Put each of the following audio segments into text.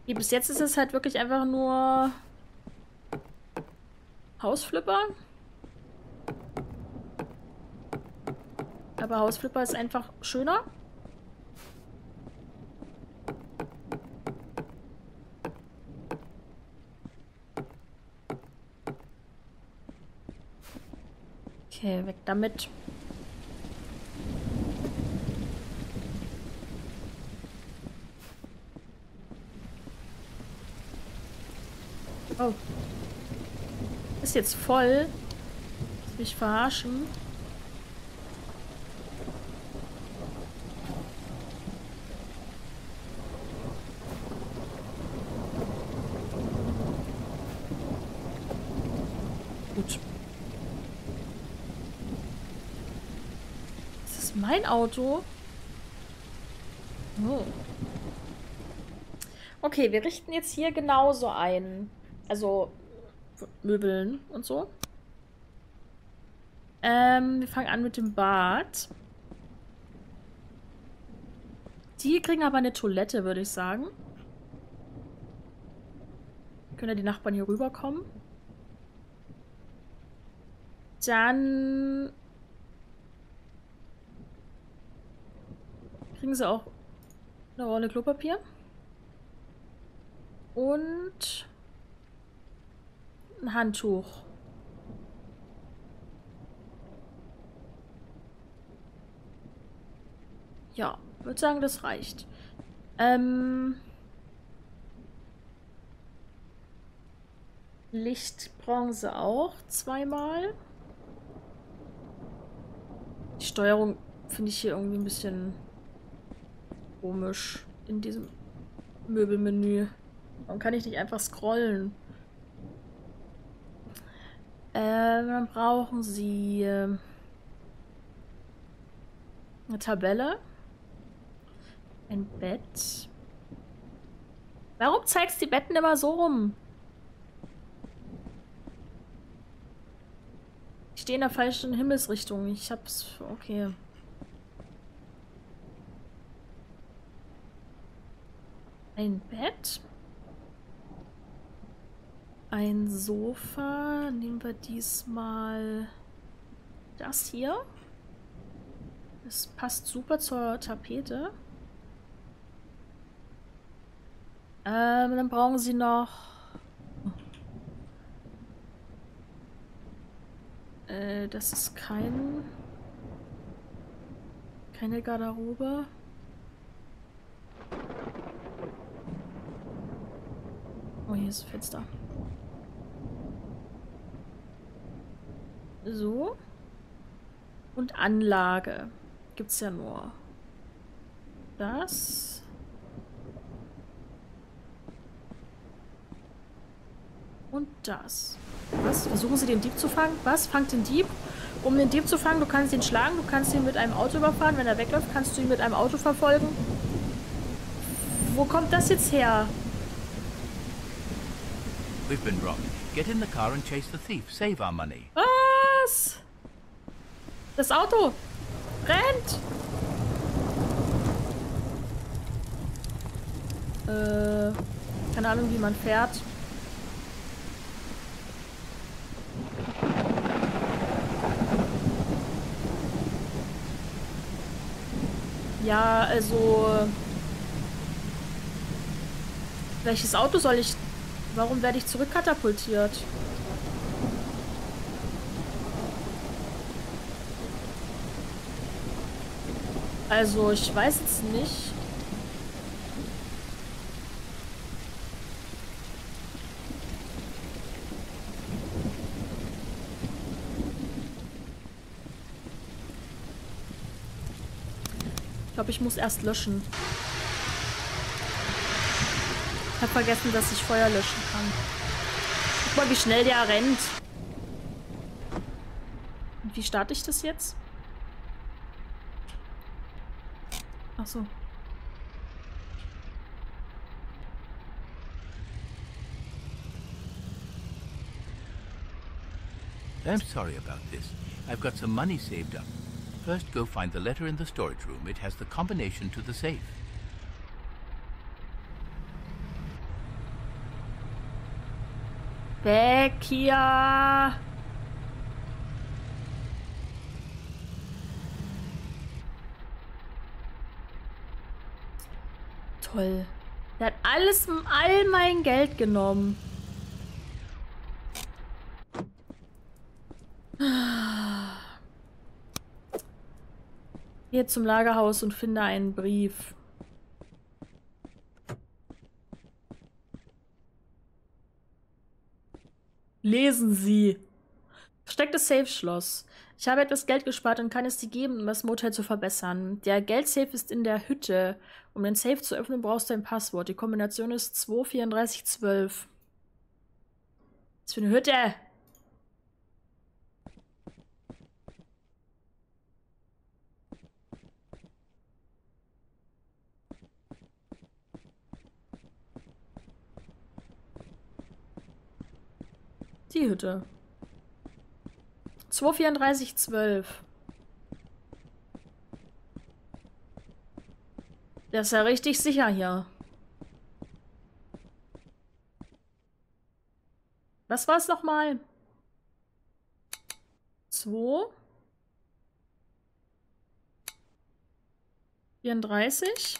Bis jetzt ist es halt wirklich einfach nur Hausflipper. Aber Hausflipper ist einfach schöner. Okay, weg damit. Oh. Ist jetzt voll. Lass mich verarschen. Gut. Ist das mein Auto? Oh. Okay, wir richten jetzt hier genauso ein. Also Möbeln und so. Wir fangen an mit dem Bad. Die kriegen aber eine Toilette, würde ich sagen. Können ja die Nachbarn hier rüberkommen. Dann kriegen sie auch eine Rolle Klopapier. Und ein Handtuch. Ja, würde sagen, das reicht. Lichtbronze auch zweimal. Die Steuerung finde ich hier irgendwie ein bisschen komisch in diesem Möbelmenü. Warum kann ich nicht einfach scrollen? Dann brauchen sie eine Tabelle. Ein Bett. Warum zeigst du die Betten immer so rum? Ich stehe in der falschen Himmelsrichtung. Ich hab's... Okay. Ein Bett. Ein Sofa. Nehmen wir diesmal das hier. Das passt super zur Tapete. Dann brauchen sie noch... das ist keine Garderobe. Oh, hier ist ein Fenster. So. Und Anlage. Gibt's ja nur. Das. Und das. Was? Versuchen Sie den Dieb zu fangen? Was? Fangt den Dieb? Um den Dieb zu fangen, du kannst ihn schlagen, du kannst ihn mit einem Auto überfahren. Wenn er wegläuft, kannst du ihn mit einem Auto verfolgen. Wo kommt das jetzt her? We've been robbed. Get in the car and chase the thief. Save our money. Was? Das Auto rennt. Keine Ahnung, wie man fährt. Ja, also... Welches Auto soll ich... Warum werde ich zurückkatapultiert? Also, ich weiß jetzt nicht. Ich glaube, ich muss erst löschen. Ich habe vergessen, dass ich Feuer löschen kann. Guck mal, wie schnell der rennt. Und wie starte ich das jetzt? Ach so. I'm sorry about this. I've got some money saved up. First, go find the letter in the storage room. It has the combination to the safe. Weg hier! Toll. Der hat all mein Geld genommen. Gehe zum Lagerhaus und finde einen Brief. Lesen Sie. Verstecktes Safe-Schloss. Ich habe etwas Geld gespart und kann es dir geben, um das Motel zu verbessern. Der Geldsafe ist in der Hütte. Um den Safe zu öffnen, brauchst du ein Passwort. Die Kombination ist 23412. Was für eine Hütte? Die Hütte. 23412. Der ist ja richtig sicher hier. Was war es nochmal? 2 34.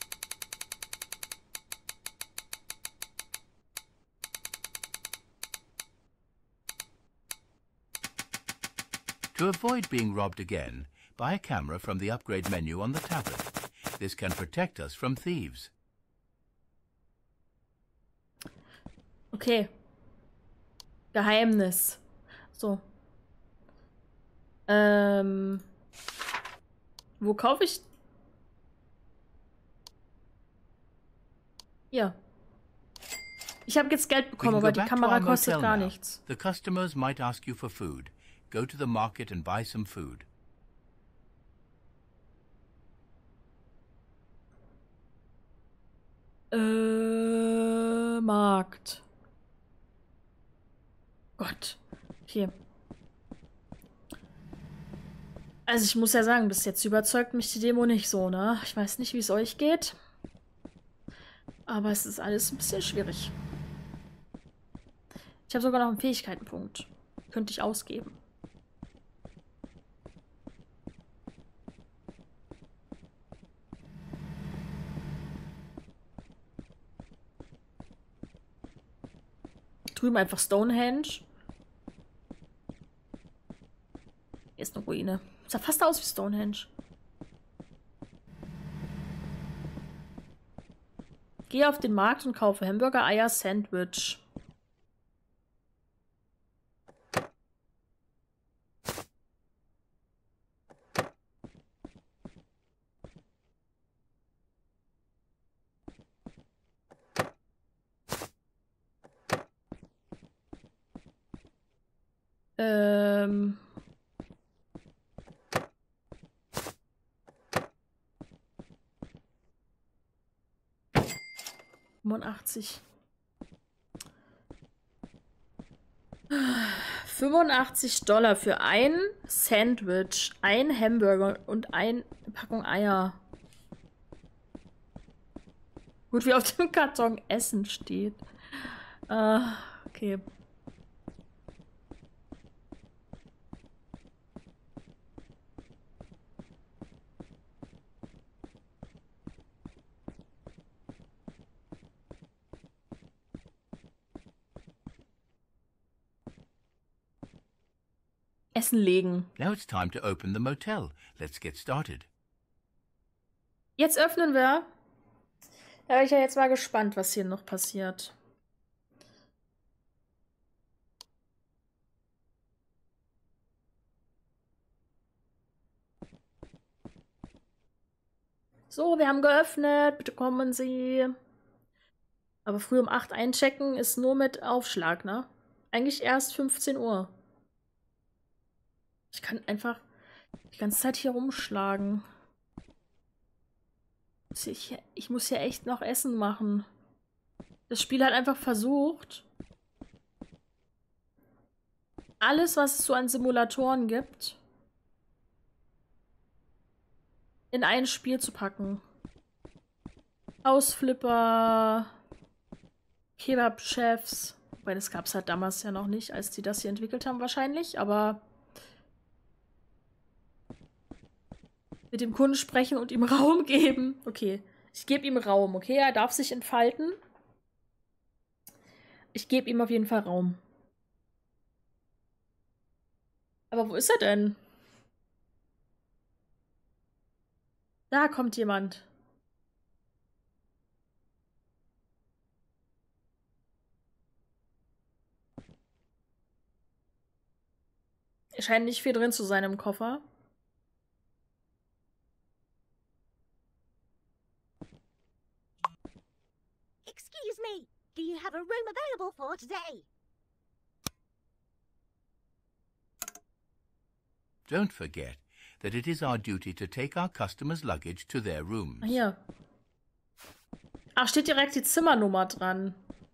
To avoid being robbed again, buy a camera from the upgrade menu on the tablet. This can protect us from thieves. Okay. Geheimnis. So. Wo kaufe ich? Hier. Ich habe jetzt Geld bekommen, aber die Kamera kostet gar nichts. The customers might ask you for food. Go to the market and buy some food. Markt. Gott. Okay. Also ich muss ja sagen, bis jetzt überzeugt mich die Demo nicht so, ne? Ich weiß nicht, wie es euch geht. Aber es ist alles ein bisschen schwierig. Ich habe sogar noch einen Fähigkeitenpunkt. Könnte ich ausgeben. Drüben einfach Stonehenge. Hier ist eine Ruine. Sah fast aus wie Stonehenge. Gehe auf den Markt und kaufe Hamburger, Eier, Sandwich. Ähm... 85. 85 Dollar für ein Sandwich, ein Hamburger und eine Packung Eier. Gut, wie auf dem Karton Essen steht. Okay. Essen legen. Now it's time to open the motel. Let's get started. Jetzt öffnen wir. Da bin ich ja jetzt mal gespannt, was hier noch passiert. So, wir haben geöffnet. Bitte kommen Sie. Aber früh um 8 einchecken ist nur mit Aufschlag, ne? Eigentlich erst 15 Uhr. Ich kann einfach die ganze Zeit hier rumschlagen. Ich muss hier echt noch Essen machen. Das Spiel hat einfach versucht, alles, was es so an Simulatoren gibt, in ein Spiel zu packen. Hausflipper, Kebab-Chefs, Weil das gab es halt damals ja noch nicht, als die das hier entwickelt haben wahrscheinlich, aber mit dem Kunden sprechen und ihm Raum geben. Okay, ich gebe ihm Raum, okay? Er darf sich entfalten. Ich gebe ihm auf jeden Fall Raum. Aber wo ist er denn? Da kommt jemand. Es scheint nicht viel drin zu sein im Koffer. Excuse me, do you have a room available for today? Don't forget that it is our duty to take our customers' luggage to their rooms. Hier. Ach, steht direkt die Zimmernummer dran.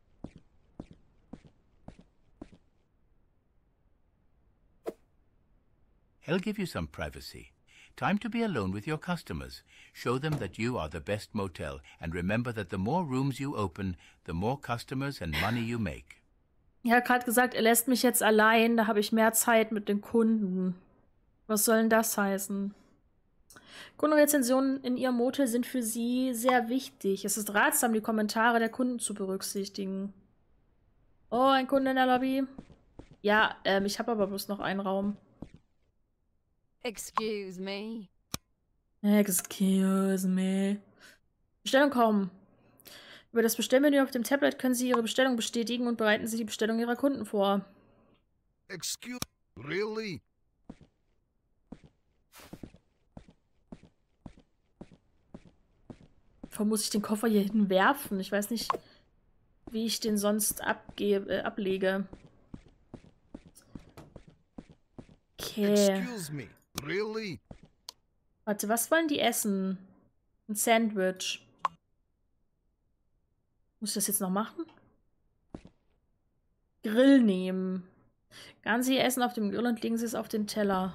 He'll give you some privacy. Time to be alone with your customers. Show them that you are the best motel, and remember that the more rooms you open, the more customers and money you make. Er hat gerade gesagt, er lässt mich jetzt allein, da habe ich mehr Zeit mit den Kunden. Was soll denn das heißen? Kundenrezensionen in Ihrem Motel sind für Sie sehr wichtig. Es ist ratsam, die Kommentare der Kunden zu berücksichtigen. Oh, ein Kunde in der Lobby. Ja, ich habe aber bloß noch einen Raum. Excuse me. Excuse me. Bestellung kommen. Über das Bestellmenü auf dem Tablet können Sie Ihre Bestellung bestätigen und bereiten Sie die Bestellung Ihrer Kunden vor. Excuse, really? Warum muss ich den Koffer hier hinten werfen? Ich weiß nicht, wie ich den sonst ablege. Okay. Excuse me, really? Warte, was wollen die essen? Ein Sandwich. Muss ich das jetzt noch machen? Grill nehmen. Garen Sie Ihr Essen auf dem Grill und legen Sie es auf den Teller.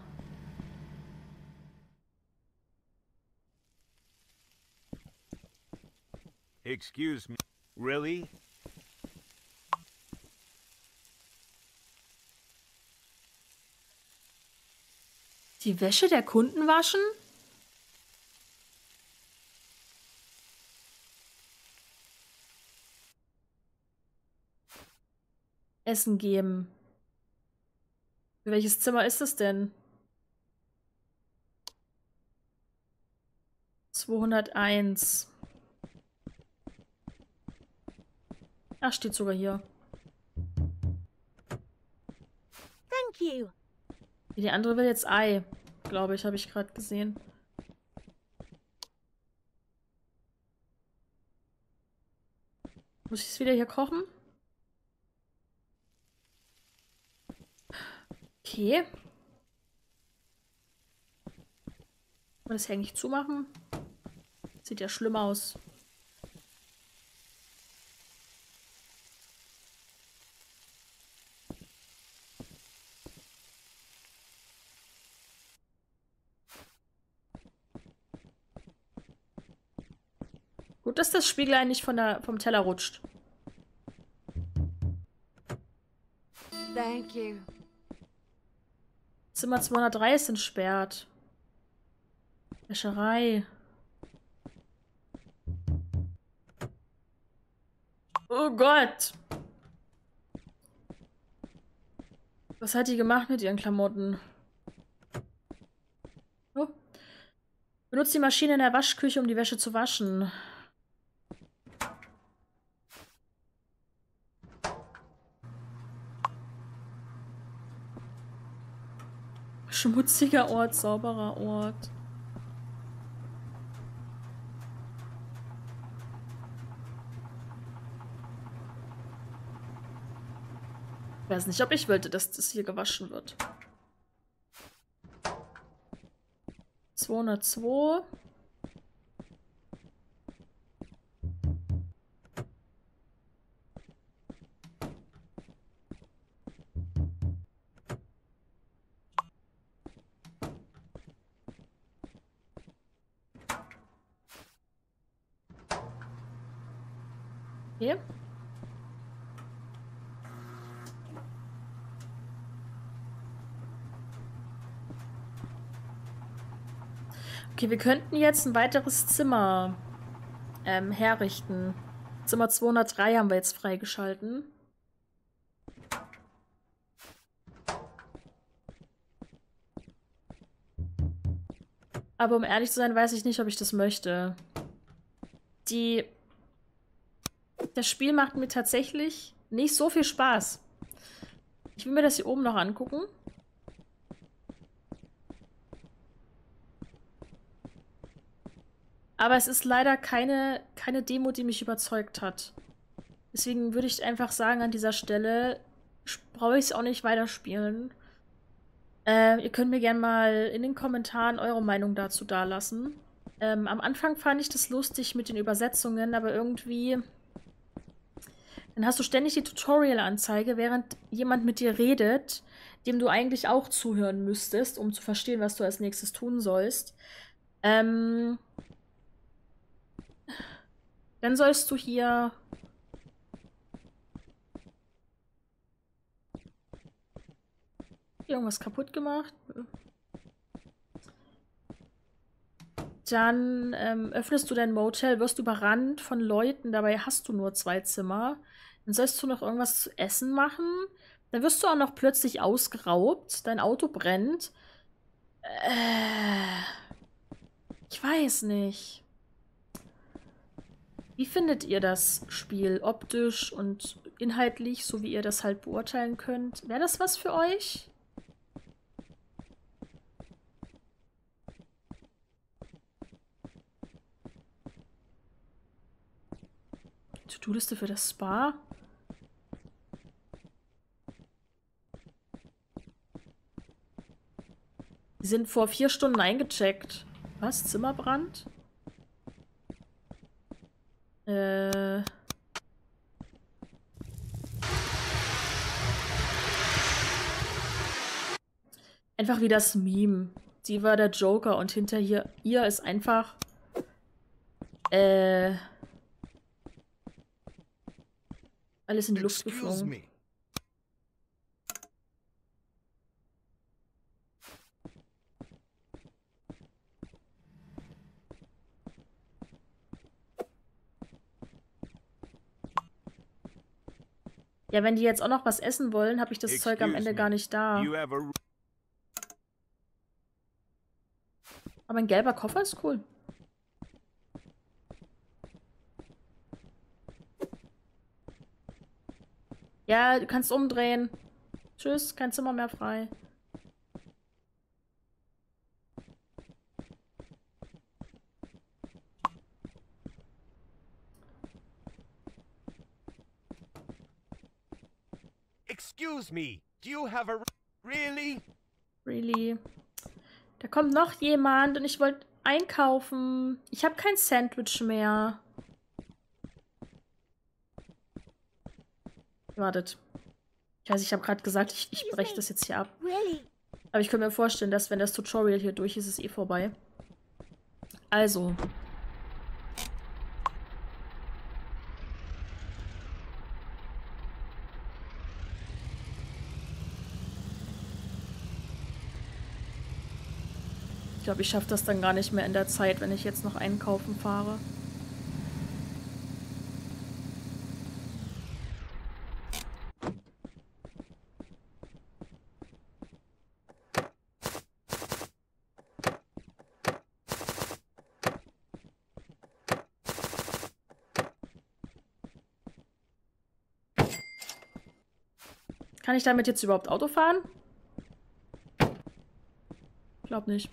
Excuse me, really? Die Wäsche der Kunden waschen? Essen geben. Für welches Zimmer ist es denn? 201. Ach, steht sogar hier. Thank you. Die andere will jetzt Ei, glaube ich, habe ich gerade gesehen. Muss ich es wieder hier kochen? Okay. Kann man das hier eigentlich zumachen? Sieht ja schlimm aus. Gut, dass das Spiegelein nicht vom Teller rutscht. Thank you. Zimmer 203 ist entsperrt. Wäscherei. Oh Gott. Was hat die gemacht mit ihren Klamotten? Oh. Benutzt die Maschine in der Waschküche, um die Wäsche zu waschen. Schmutziger Ort, sauberer Ort. Ich weiß nicht, ob ich wollte, dass das hier gewaschen wird. 202. Okay. Okay, wir könnten jetzt ein weiteres Zimmer herrichten. Zimmer 203 haben wir jetzt freigeschalten. Aber um ehrlich zu sein, weiß ich nicht, ob ich das möchte. Das Spiel macht mir tatsächlich nicht so viel Spaß. Ich will mir das hier oben noch angucken. Aber es ist leider keine Demo, die mich überzeugt hat. Deswegen würde ich einfach sagen, an dieser Stelle brauche ich es auch nicht weiterspielen. Ihr könnt mir gerne mal in den Kommentaren eure Meinung dazu dalassen. Am Anfang fand ich das lustig mit den Übersetzungen, aber irgendwie... Dann hast du ständig die Tutorial-Anzeige, während jemand mit dir redet, dem du eigentlich auch zuhören müsstest, um zu verstehen, was du als nächstes tun sollst. Dann sollst du hier... Irgendwas kaputt gemacht. Dann öffnest du dein Motel, wirst überrannt von Leuten, dabei hast du nur 2 Zimmer. Dann sollst du noch irgendwas zu essen machen. Dann wirst du auch noch plötzlich ausgeraubt. Dein Auto brennt. Ich weiß nicht. Wie findet ihr das Spiel optisch und inhaltlich, so wie ihr das halt beurteilen könnt? Wäre das was für euch? To-Do-Liste für das Spa? Die sind vor 4 Stunden eingecheckt. Was? Zimmerbrand? Einfach wie das Meme. Sie war der Joker und hinter ihr ist einfach... alles in die Luft Excuse geflogen. me. Ja, wenn die jetzt auch noch was essen wollen, habe ich das Zeug am Ende gar nicht da. You have a Aber ein gelber Koffer ist cool. Ja, du kannst umdrehen. Tschüss, kein Zimmer mehr frei. Excuse me. Do you have a really? Really? Da kommt noch jemand und ich wollte einkaufen. Ich habe kein Sandwich mehr. Wartet. Ich weiß, ich habe gerade gesagt, ich breche das jetzt hier ab. Really? Aber ich könnte mir vorstellen, dass wenn das Tutorial hier durch ist, ist es eh vorbei. Also. Ich glaube, ich schaffe das dann gar nicht mehr in der Zeit, wenn ich jetzt noch einkaufen fahre. Kann ich damit jetzt überhaupt Auto fahren? Ich glaube nicht.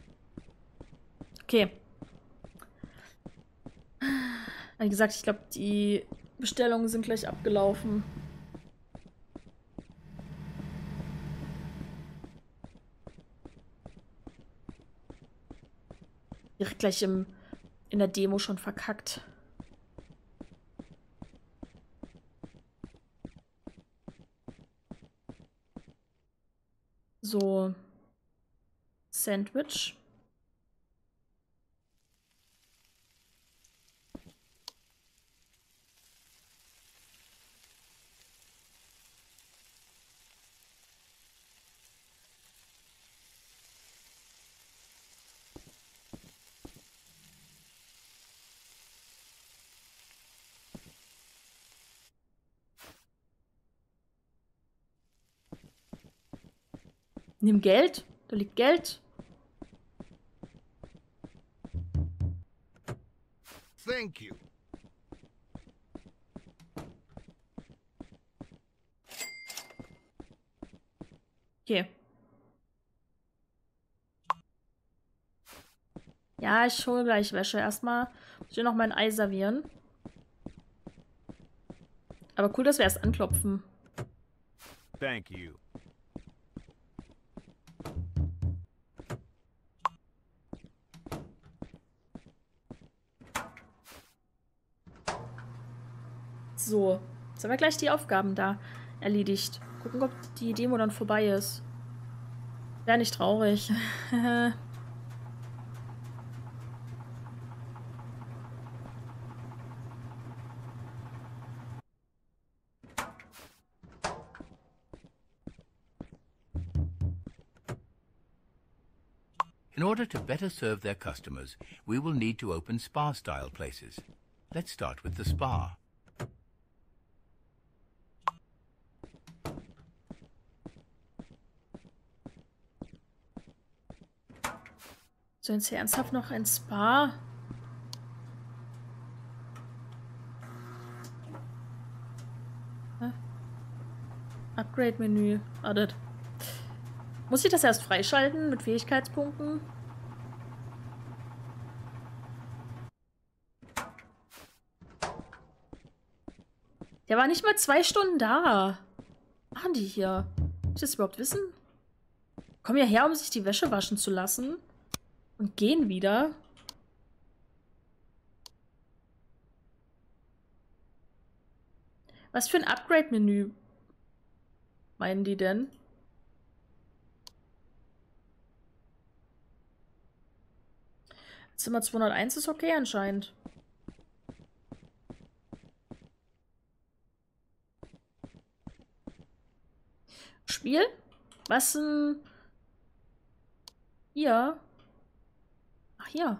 Okay. Wie gesagt, ich glaube, die Bestellungen sind gleich abgelaufen. Direkt gleich in der Demo schon verkackt. So. Sandwich. Nimm Geld. Da liegt Geld. Thank you. Okay. Ja, ich hole gleich Wäsche. Erstmal muss ich noch mein Ei servieren. Aber cool, dass wir erst anklopfen. Thank you. So, jetzt haben wir gleich die Aufgaben da erledigt. Gucken, ob die Demo dann vorbei ist. Wäre nicht traurig. In order to better serve their customers, we will need to open spa-style places. Let's start with the spa. So, jetzt hier ernsthaft noch ein Spa. Upgrade-Menü. Wartet. Muss ich das erst freischalten mit Fähigkeitspunkten? Der war nicht mal 2 Stunden da. Was machen die hier? Muss ich das überhaupt wissen? Kommen ja her, um sich die Wäsche waschen zu lassen. Und gehen wieder. Was für ein Upgrade-Menü meinen die denn? Zimmer 201 ist okay anscheinend. Spiel? Was denn? Hier. Ach, hier.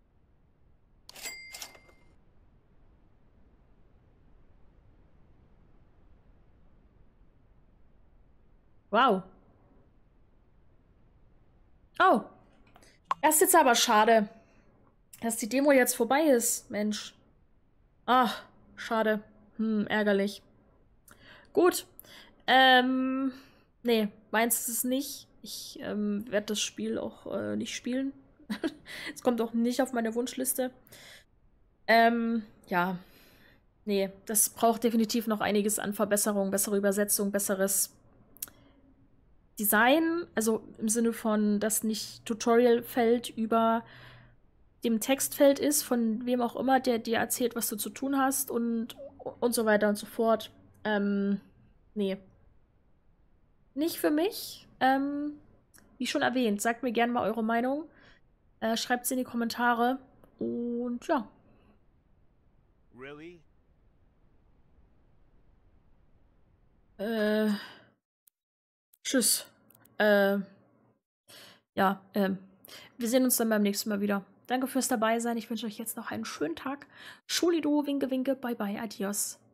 Wow. Oh. Das ist jetzt aber schade, dass die Demo jetzt vorbei ist. Mensch. Ach, schade. Ärgerlich. Gut. Nee, meins ist es nicht. Ich werde das Spiel auch nicht spielen. Es kommt auch nicht auf meine Wunschliste. Ja. Nee, das braucht definitiv noch einiges an Verbesserung, bessere Übersetzung, besseres Design. Also im Sinne von, dass nicht Tutorial-Feld über dem Textfeld ist, von wem auch immer, der dir erzählt, was du zu tun hast und so weiter und so fort. Nee. Nicht für mich. Wie schon erwähnt, sagt mir gerne mal eure Meinung. Schreibt sie in die Kommentare. Und ja. Really? Tschüss. Ja, wir sehen uns dann beim nächsten Mal wieder. Danke fürs Dabeisein. Ich wünsche euch jetzt noch einen schönen Tag. Schulido, winke, winke, bye bye, adios.